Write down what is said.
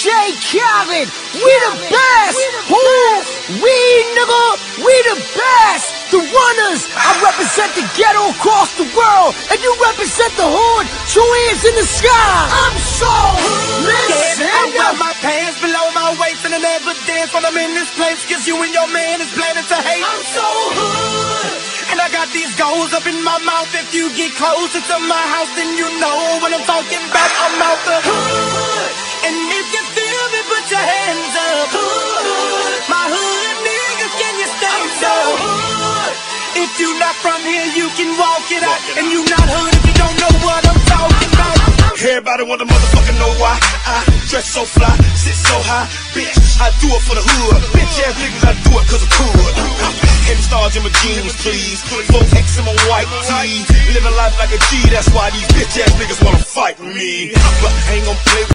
DJ Khaled, we the best. Who? We, nigga, we the best. The runners. I represent the ghetto across the world, and you represent the hood. 2 hands in the sky. I'm so listen. I wear my pants below my waist and I never dance when I'm in this place, cause you and your man is planning to hate. I'm so hood, and I got these goals up in my mouth. If you get closer to my house, then you know what I'm talking about. I'm out the hood, and if you feel me, put your hands up. Hood, my hood niggas, can you stand up? Hood, if you not from here, you can walk it out, and you not hood if you don't know what I'm talking about. Everybody wanna motherfucking know why I dress so fly, sit so high, bitch. I do it for the hood, bitch ass niggas. I do it cause I'm cool. Heavy stars in my jeans, please. 4X in my white tee. Living life like a G, that's why these bitch ass niggas wanna fight with me. But I ain't gon' play with